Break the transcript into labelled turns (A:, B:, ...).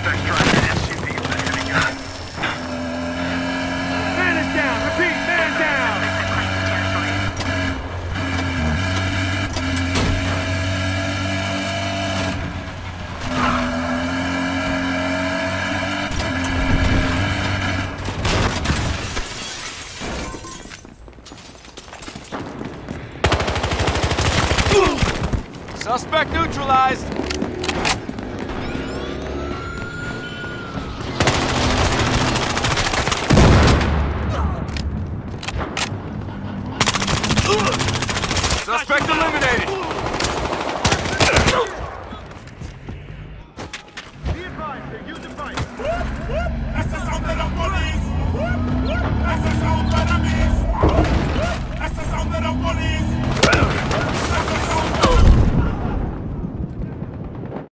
A: Suspects driving an SUV with a heavy gun.
B: Man is down! Repeat, man down!
C: Suspect neutralized.